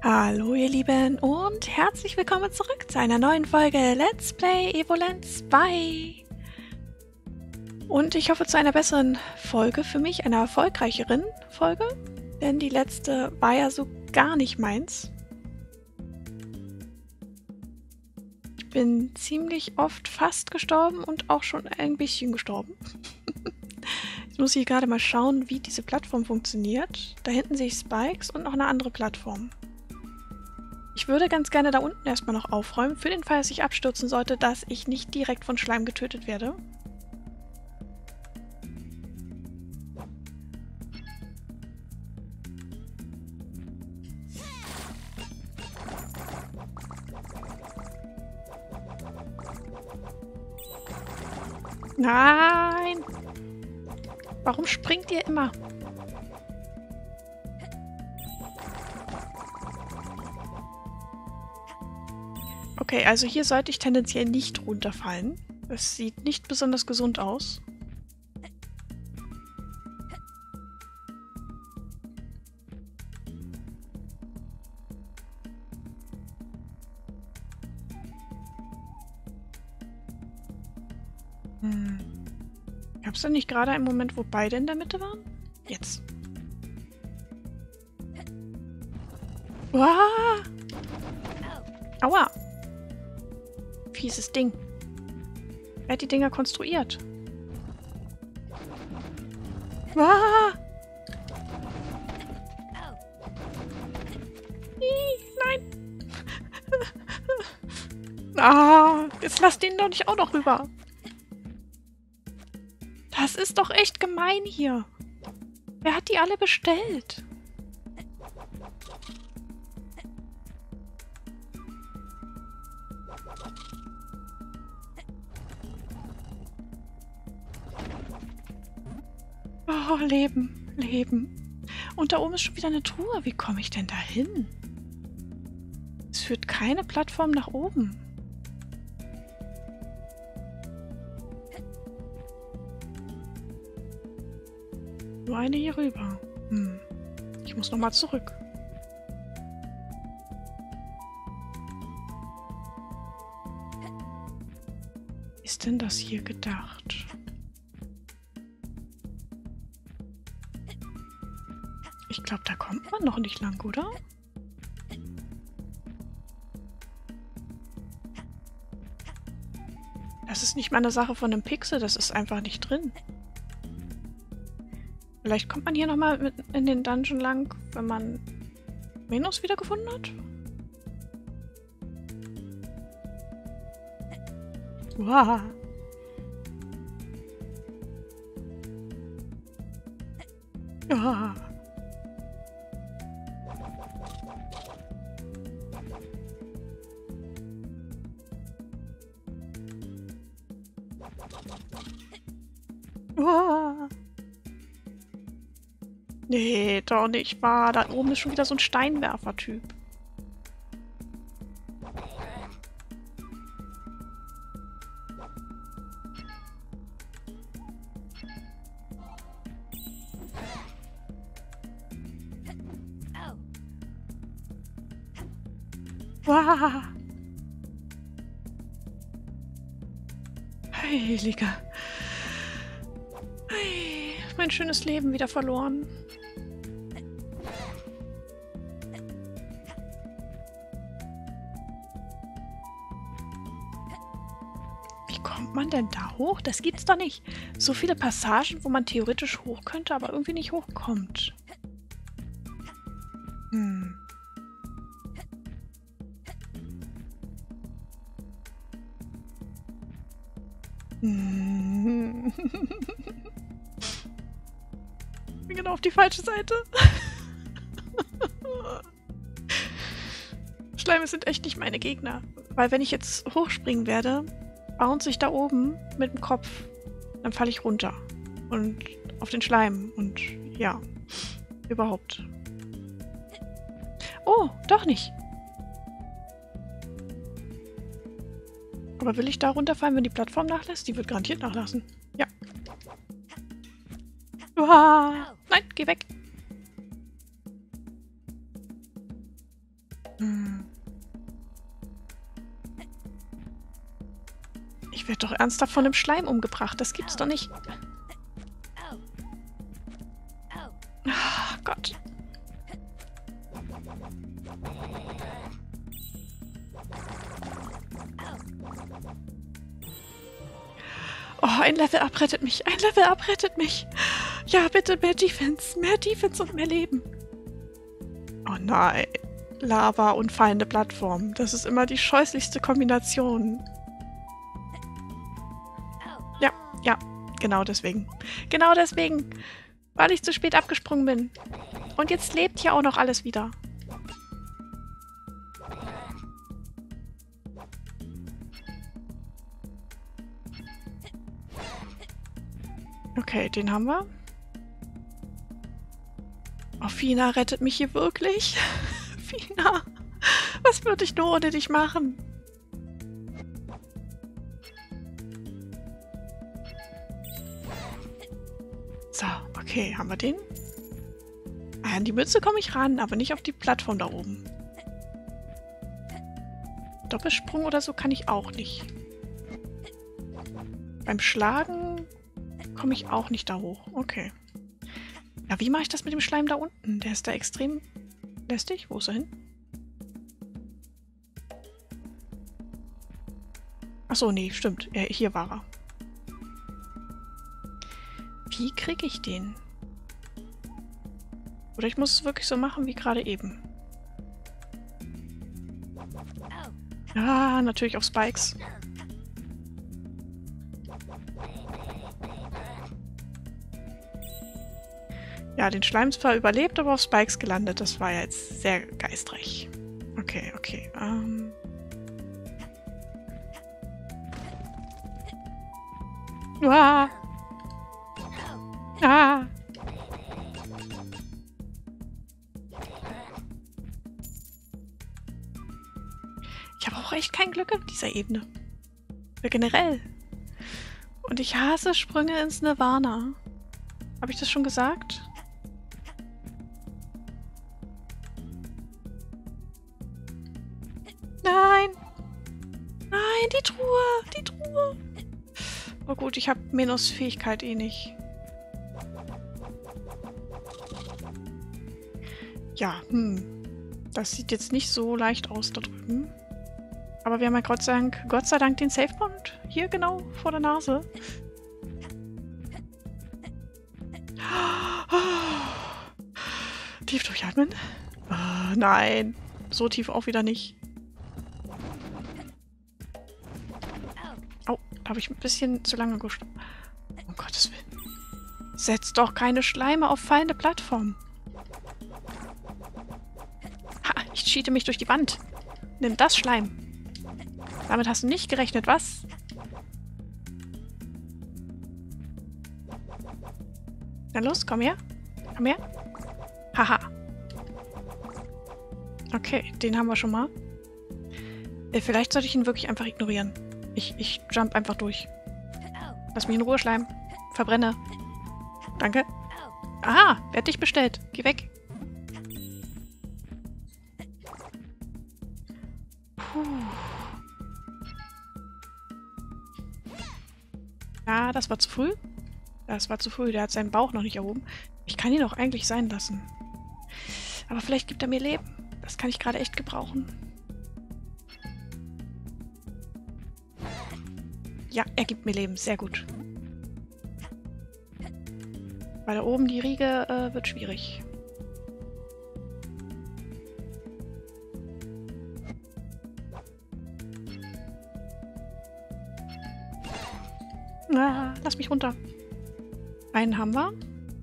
Hallo ihr Lieben und herzlich willkommen zurück zu einer neuen Folge Let's Play Evoland 2. Und ich hoffe zu einer besseren Folge für mich, einer erfolgreicheren Folge, denn die letzte war ja so gar nicht meins. Ich bin ziemlich oft fast gestorben und auch schon ein bisschen gestorben. Jetzt muss ich gerade mal schauen, wie diese Plattform funktioniert. Da hinten sehe ich Spikes und noch eine andere Plattform. Ich würde ganz gerne da unten erstmal noch aufräumen, für den Fall, dass ich abstürzen sollte, dass ich nicht direkt von Schleim getötet werde. Nein! Warum springt ihr immer? Okay, also hier sollte ich tendenziell nicht runterfallen. Es sieht nicht besonders gesund aus. Gab es denn nicht gerade einen Moment, wo beide in der Mitte waren? Jetzt. Uah! Aua! Fieses Ding. Wer hat die Dinger konstruiert? Ah! Nein! Ah, jetzt lasst ihn doch nicht auch noch rüber. Das ist doch echt gemein hier. Wer hat die alle bestellt? Oh, Leben, Leben. Und da oben ist schon wieder eine Truhe. Wie komme ich denn da hin? Es führt keine Plattform nach oben. Nur eine hier rüber. Ich muss nochmal zurück. Ist denn das hier gedacht? Ich glaube, da kommt man noch nicht lang, oder? Das ist nicht mal eine Sache von einem Pixel, das ist einfach nicht drin. Vielleicht kommt man hier nochmal in den Dungeon lang, wenn man Venus wiedergefunden hat? Wow. Ja. Wow. Nee, doch nicht wahr. Da oben ist schon wieder so ein Steinwerfer-Typ. Wow. Heiliger. Hey, mein schönes Leben wieder verloren. Wie kommt man denn da hoch? Das gibt's doch nicht. So viele Passagen, wo man theoretisch hoch könnte, aber irgendwie nicht hochkommt. Ich bin genau auf die falsche Seite. Schleime sind echt nicht meine Gegner. Weil wenn ich jetzt hochspringen werde, bounce ich da oben mit dem Kopf. Dann falle ich runter. Und auf den Schleim. Und ja, überhaupt. Oh, doch nicht. Aber will ich da runterfallen, wenn die Plattform nachlässt? Die wird garantiert nachlassen. Ja. Uah. Nein, geh weg. Hm. Ich werde doch ernsthaft von dem Schleim umgebracht. Das gibt's doch nicht. Ach Gott. Oh, ein Level-Up rettet mich. Ein Level-Up rettet mich. Ja, bitte mehr Defense. Mehr Defense und mehr Leben. Oh nein. Lava und fallende Plattform. Das ist immer die scheußlichste Kombination. Ja, ja. Genau deswegen. Genau deswegen. Weil ich zu spät abgesprungen bin. Und jetzt lebt hier auch noch alles wieder. Okay, den haben wir. Oh, Fina rettet mich hier wirklich. Fina, was würde ich nur ohne dich machen? So, okay, haben wir den? An die Mütze komme ich ran, aber nicht auf die Plattform da oben. Doppelsprung oder so kann ich auch nicht. Beim Schlagen komme ich auch nicht da hoch. Okay. Ja, wie mache ich das mit dem Schleim da unten? Der ist da extrem lästig. Wo ist er hin? Achso, nee, stimmt. Hier war er. Wie kriege ich den? Oder ich muss es wirklich so machen wie gerade eben. Ah, natürlich auf Spikes. Ja, den Schleim zwar überlebt, aber auf Spikes gelandet. Das war ja jetzt sehr geistreich. Okay, okay. Ah! Ah! Ich habe auch echt kein Glück in dieser Ebene. Oder generell. Und ich hasse Sprünge ins Nirvana. Habe ich das schon gesagt? Nein! Nein, die Truhe! Die Truhe! Oh gut, ich habe Minusfähigkeit eh nicht. Ja, das sieht jetzt nicht so leicht aus da drüben. Aber wir haben ja Gott sei Dank den Safe-Point hier genau vor der Nase. Tief durchatmen. Nein, so tief auch wieder nicht. Oh, da habe ich ein bisschen zu lange gestoppt. Um Gottes Willen. Setz doch keine Schleime auf fallende Plattformen. Ha, ich cheate mich durch die Wand. Nimm das Schleim. Damit hast du nicht gerechnet, was? Na los, komm her. Komm her. Haha. Okay, den haben wir schon mal. Vielleicht sollte ich ihn wirklich einfach ignorieren. Ich jump einfach durch. Lass mich in Ruhe, Schleim. Verbrenne. Danke. Aha, wer hat dich bestellt? Geh weg. Puh. Ja, das war zu früh. Das war zu früh. Der hat seinen Bauch noch nicht erhoben. Ich kann ihn auch eigentlich sein lassen. Aber vielleicht gibt er mir Leben. Das kann ich gerade echt gebrauchen. Ja, er gibt mir Leben. Sehr gut. Weil da oben die Riege wird schwierig. Ah, lass mich runter. Einen haben wir.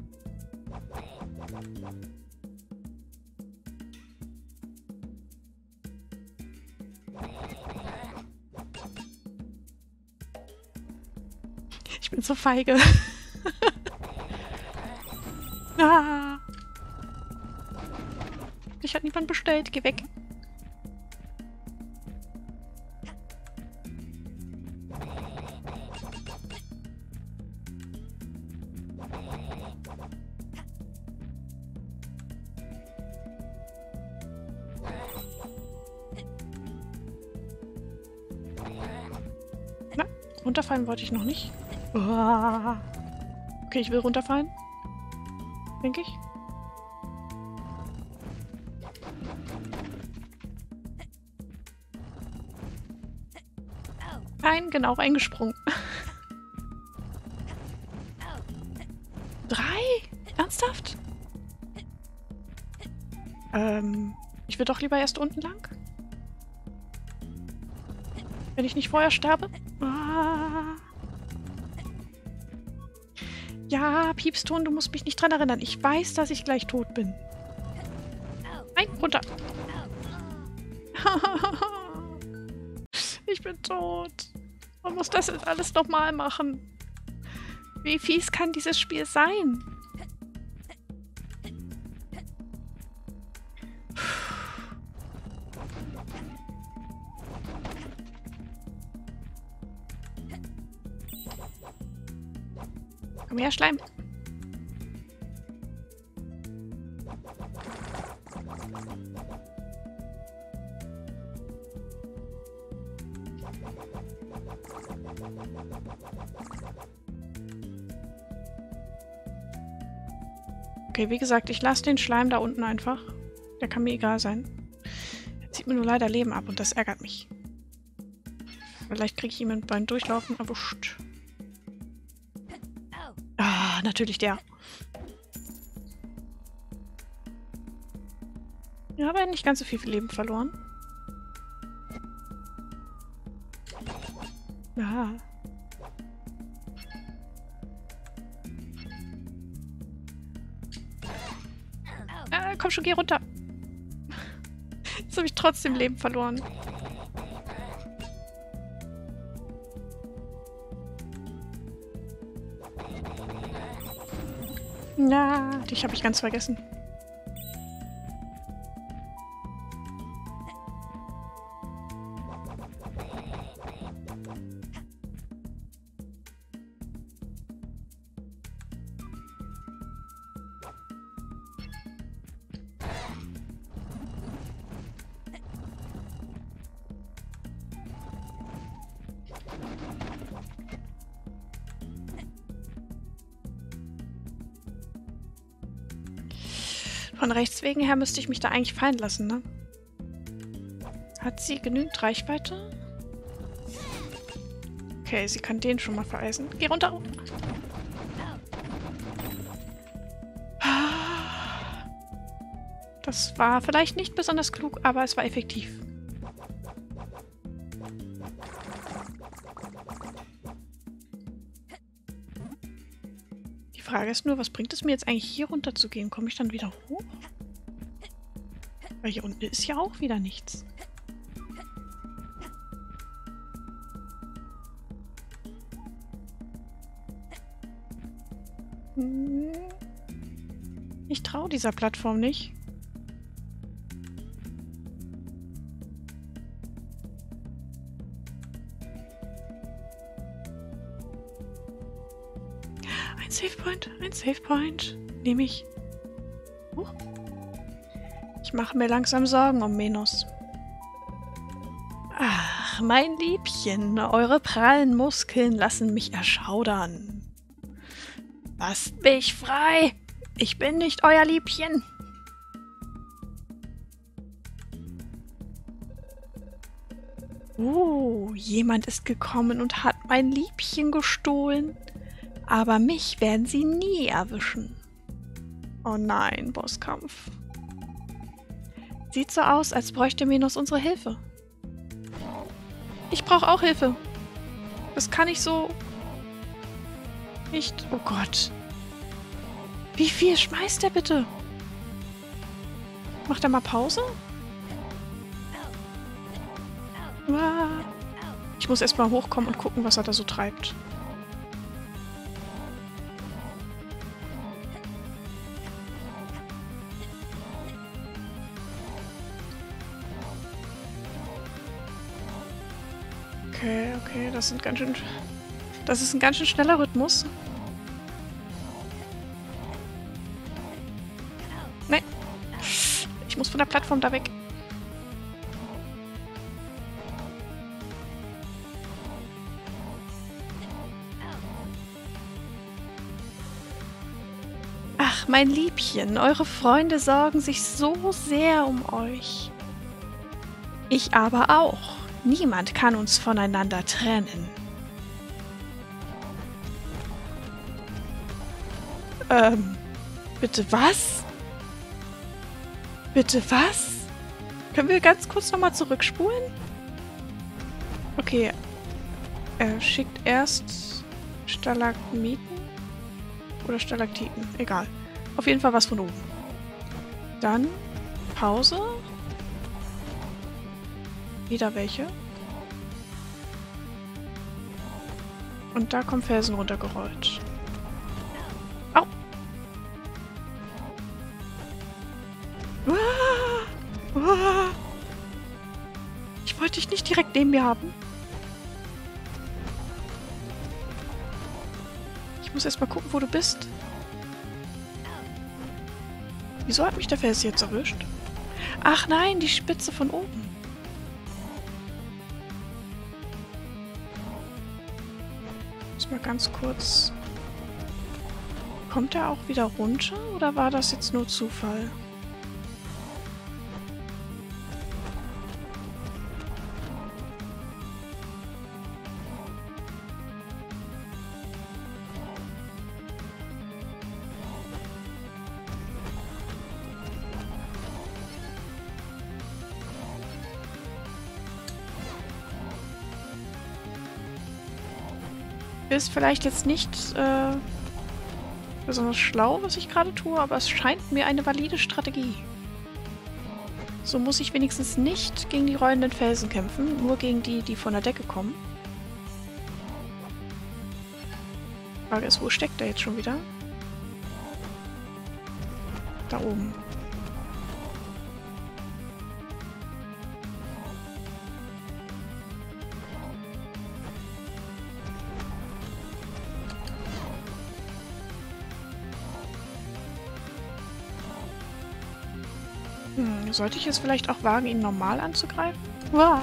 Ich bin so feige. Ah. Mich hat niemand bestellt. Geh weg. Runterfallen wollte ich noch nicht. Uah. Okay, ich will runterfallen. Denke ich. Nein, genau, reingesprungen. 3? Ernsthaft? Ich will doch lieber erst unten lang. Wenn ich nicht vorher sterbe. Ah. Ja, Piepston, du musst mich nicht dran erinnern. Ich weiß, dass ich gleich tot bin. Nein, runter. Ich bin tot. Man muss das jetzt alles nochmal machen. Wie fies kann dieses Spiel sein? Komm her, Schleim. Okay, wie gesagt, ich lasse den Schleim da unten einfach. Der kann mir egal sein. Er zieht mir nur leider Leben ab und das ärgert mich. Vielleicht kriege ich ihn beim Durchlaufen erwischt. Ah, natürlich der. Ja, aber nicht ganz so viel Leben verloren. Ja. Komm schon, geh runter. Jetzt habe ich trotzdem Leben verloren. Na, dich habe ich ganz vergessen. Von rechts wegen her müsste ich mich da eigentlich fallen lassen, ne? Hat sie genügend Reichweite? Okay, sie kann den schon mal vereisen. Geh runter! Das war vielleicht nicht besonders klug, aber es war effektiv. Die Frage ist nur, was bringt es mir jetzt eigentlich hier runter zu gehen? Komme ich dann wieder hoch? Weil hier unten ist ja auch wieder nichts. Ich traue dieser Plattform nicht. Ein Save Point. Nehme ich. Ich mache mir langsam Sorgen um Menos. Ach, mein Liebchen, eure prallen Muskeln lassen mich erschaudern. Lasst mich frei! Ich bin nicht euer Liebchen! Jemand ist gekommen und hat mein Liebchen gestohlen. Aber mich werden sie nie erwischen. Oh nein, Bosskampf. Sieht so aus, als bräuchte Menos unsere Hilfe. Ich brauche auch Hilfe. Das kann ich so... nicht... Oh Gott. Wie viel schmeißt der bitte? Macht er mal Pause? Ich muss erstmal hochkommen und gucken, was er da so treibt. Okay, das ist ein ganz schön schneller Rhythmus. Nein. Ich muss von der Plattform da weg. mein Liebchen, eure Freunde sorgen sich so sehr um euch. Ich aber auch. Niemand kann uns voneinander trennen. Bitte was? Bitte was? Können wir ganz kurz nochmal zurückspulen? Okay. Er schickt erst Stalagmiten oder Stalaktiten. Egal. Auf jeden Fall was von oben. Dann Pause. Wieder welche. Und da kommen Felsen runtergerollt. Au! Ich wollte dich nicht direkt neben mir haben. Ich muss erst mal gucken, wo du bist. Wieso hat mich der Fels jetzt erwischt? Ach nein, die Spitze von oben. Muss mal ganz kurz... Kommt er auch wieder runter oder war das jetzt nur Zufall? Ist vielleicht jetzt nicht besonders schlau, was ich gerade tue, aber es scheint mir eine valide Strategie. So muss ich wenigstens nicht gegen die rollenden Felsen kämpfen, nur gegen die, die von der Decke kommen. Frage ist, wo steckt der jetzt schon wieder? Da oben. Sollte ich es vielleicht auch wagen, ihn normal anzugreifen? Wow.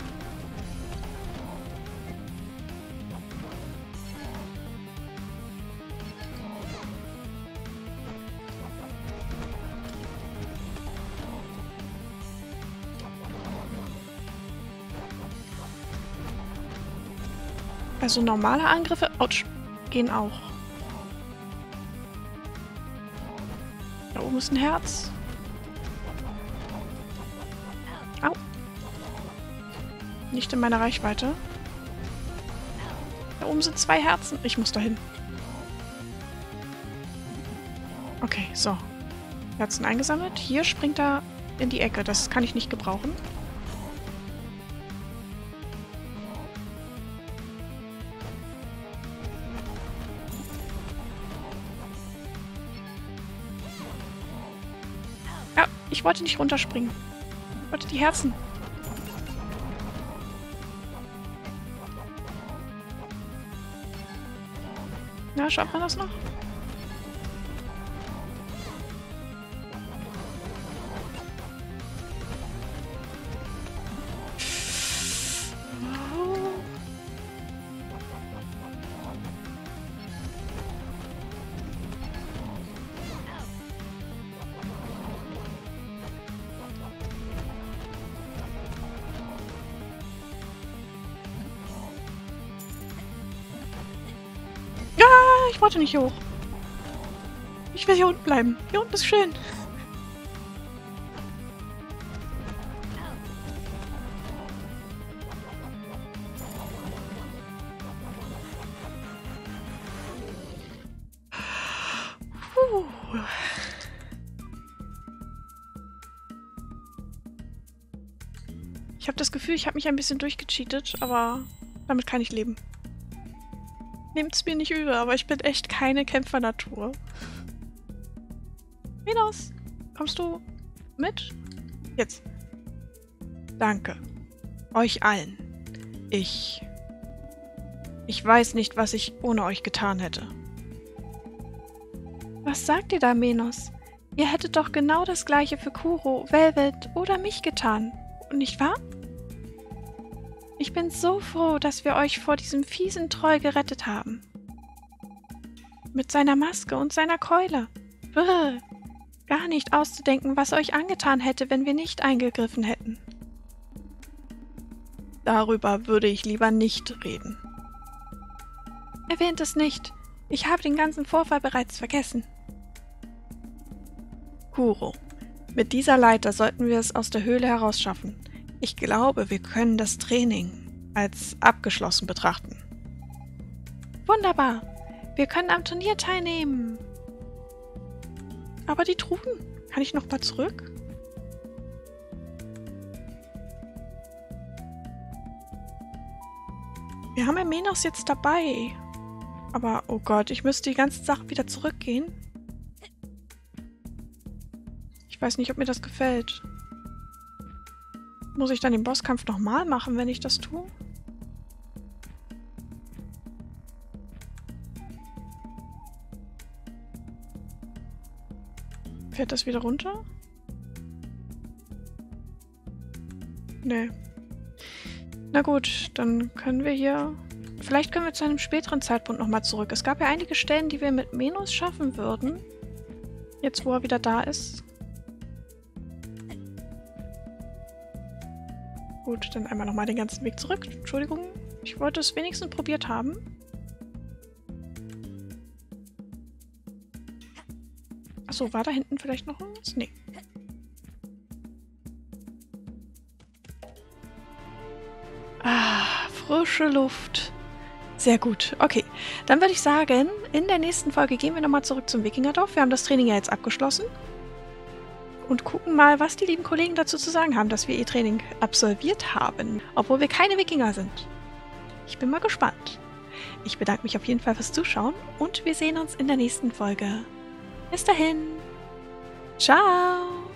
Also normale Angriffe, ouch, gehen auch. Da oben ist ein Herz. Au. Nicht in meiner Reichweite. Da oben sind 2 Herzen. Ich muss dahin. Okay, so. Herzen eingesammelt. Hier springt er in die Ecke. Das kann ich nicht gebrauchen. Ja, ich wollte nicht runterspringen. Ich wollte die Herzen. Na, schafft man das noch? Ich wollte nicht hier hoch. Ich will hier unten bleiben. Hier unten ist schön. Puh. Ich habe das Gefühl, ich habe mich ein bisschen durchgecheatet, aber damit kann ich leben. Nehmt's mir nicht übel, aber ich bin echt keine Kämpfernatur. Minos, kommst du mit? Jetzt. Danke. Euch allen. Ich weiß nicht, was ich ohne euch getan hätte. Was sagt ihr da, Minos? Ihr hättet doch genau das gleiche für Kuro, Velvet oder mich getan. Nicht wahr? Ich bin so froh, dass wir euch vor diesem fiesen Troll gerettet haben. Mit seiner Maske und seiner Keule. Bäh. Gar nicht auszudenken, was euch angetan hätte, wenn wir nicht eingegriffen hätten. Darüber würde ich lieber nicht reden. Erwähnt es nicht. Ich habe den ganzen Vorfall bereits vergessen. Kuro, mit dieser Leiter sollten wir es aus der Höhle herausschaffen. Ich glaube, wir können das Training als abgeschlossen betrachten. Wunderbar. Wir können am Turnier teilnehmen. Aber die Truhen? Kann ich noch mal zurück? Wir haben Menos jetzt dabei. Aber, oh Gott, ich müsste die ganzen Sachen wieder zurückgehen. Ich weiß nicht, ob mir das gefällt. Muss ich dann den Bosskampf nochmal machen, wenn ich das tue? Fährt das wieder runter? Nee. Na gut, dann können wir hier... Vielleicht können wir zu einem späteren Zeitpunkt nochmal zurück. Es gab ja einige Stellen, die wir mit Menos schaffen würden. Jetzt, wo er wieder da ist. Gut, dann einmal nochmal den ganzen Weg zurück. Entschuldigung, ich wollte es wenigstens probiert haben. Achso, war da hinten vielleicht noch was? Nee. Ah, frische Luft. Sehr gut. Okay, dann würde ich sagen, in der nächsten Folge gehen wir nochmal zurück zum Wikingerdorf. Wir haben das Training ja jetzt abgeschlossen. Und gucken mal, was die lieben Kollegen dazu zu sagen haben, dass wir ihr Training absolviert haben. Obwohl wir keine Wikinger sind. Ich bin mal gespannt. Ich bedanke mich auf jeden Fall fürs Zuschauen und wir sehen uns in der nächsten Folge. Bis dahin. Ciao.